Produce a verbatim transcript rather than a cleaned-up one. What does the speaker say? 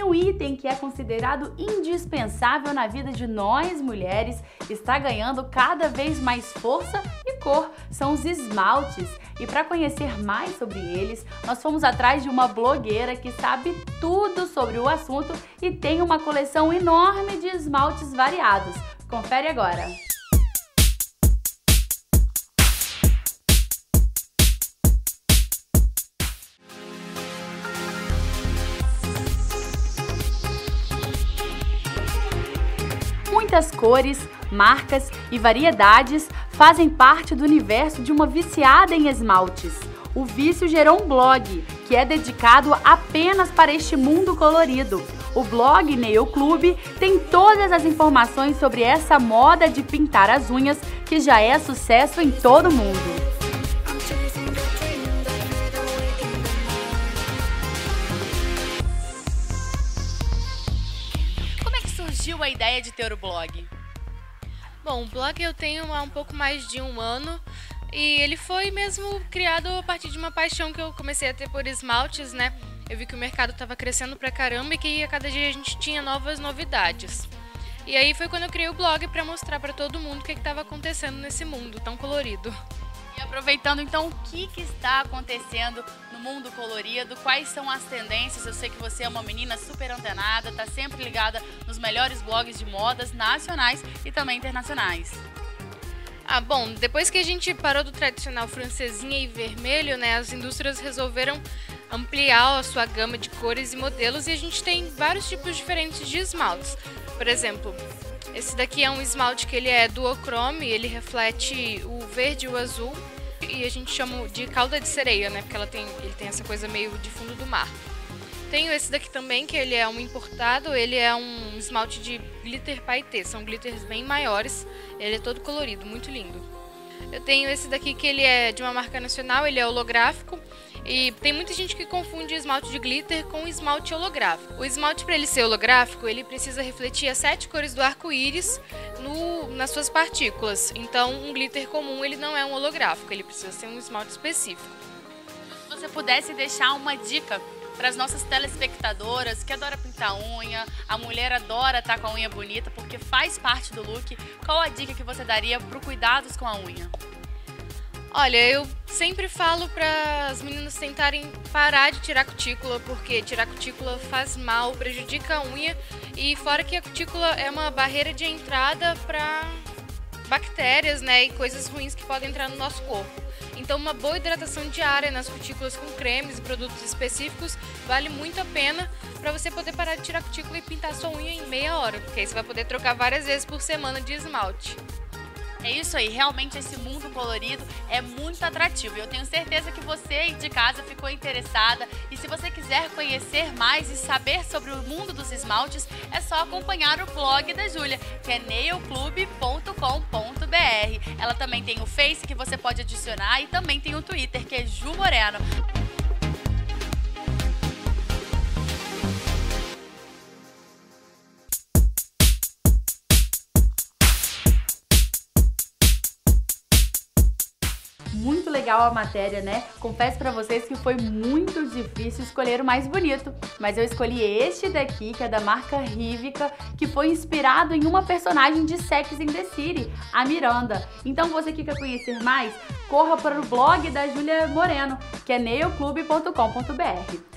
um item que é considerado indispensável na vida de nós mulheres está ganhando cada vez mais força e cor, são os esmaltes. E para conhecer mais sobre eles, nós fomos atrás de uma blogueira que sabe tudo sobre o assunto e tem uma coleção enorme de esmaltes variados. Confere agora! Muitas cores, marcas e variedades fazem parte do universo de uma viciada em esmaltes. O vício gerou um blog, que é dedicado apenas para este mundo colorido. O blog Nail Club tem todas as informações sobre essa moda de pintar as unhas, que já é sucesso em todo mundo. Surgiu a ideia de ter o blog? Bom, o blog eu tenho há um pouco mais de um ano e ele foi mesmo criado a partir de uma paixão que eu comecei a ter por esmaltes, né? Eu vi que o mercado estava crescendo pra caramba e que a cada dia a gente tinha novas novidades. E aí foi quando eu criei o blog para mostrar para todo mundo o que estava acontecendo nesse mundo tão colorido. E aproveitando então, o que, que está acontecendo no mundo colorido, quais são as tendências? Eu sei que você é uma menina super antenada, está sempre ligada nos melhores blogs de modas nacionais e também internacionais. Ah, bom, depois que a gente parou do tradicional francesinha e vermelho, né, as indústrias resolveram ampliar a sua gama de cores e modelos e a gente tem vários tipos diferentes de esmaltes. Por exemplo, esse daqui é um esmalte que ele é duochrome, ele reflete o verde e o azul e a gente chama de cauda de sereia, né? Porque ela tem, ele tem essa coisa meio de fundo do mar. Tenho esse daqui também, que ele é um importado, ele é um esmalte de glitter pailleté, são glitters bem maiores, ele é todo colorido, muito lindo. Eu tenho esse daqui que ele é de uma marca nacional, ele é holográfico. E tem muita gente que confunde esmalte de glitter com esmalte holográfico. O esmalte, para ele ser holográfico, ele precisa refletir as sete cores do arco-íris no, nas suas partículas. Então, um glitter comum ele não é um holográfico, ele precisa ser um esmalte específico. Se você pudesse deixar uma dica para as nossas telespectadoras que adoram pintar unha, a mulher adora estar com a unha bonita porque faz parte do look, qual a dica que você daria para o cuidados com a unha? Olha, eu sempre falo para as meninas tentarem parar de tirar cutícula, porque tirar cutícula faz mal, prejudica a unha e fora que a cutícula é uma barreira de entrada para bactérias, né, e coisas ruins que podem entrar no nosso corpo. Então uma boa hidratação diária nas cutículas com cremes e produtos específicos vale muito a pena para você poder parar de tirar cutícula e pintar sua unha em meia hora, porque aí você vai poder trocar várias vezes por semana de esmalte. É isso aí, realmente esse mundo colorido é muito atrativo. Eu tenho certeza que você aí de casa ficou interessada e se você quiser conhecer mais e saber sobre o mundo dos esmaltes, é só acompanhar o blog da Júlia, que é nail club ponto com ponto br. Ela também tem o Face que você pode adicionar e também tem o Twitter, que é Ju Moreno. Muito legal a matéria, né? Confesso pra vocês que foi muito difícil escolher o mais bonito, mas eu escolhi este daqui, que é da marca Rivica, que foi inspirado em uma personagem de Sex and the City, a Miranda. Então você que quer conhecer mais, corra para o blog da Júlia Moreno, que é nail club ponto com ponto br.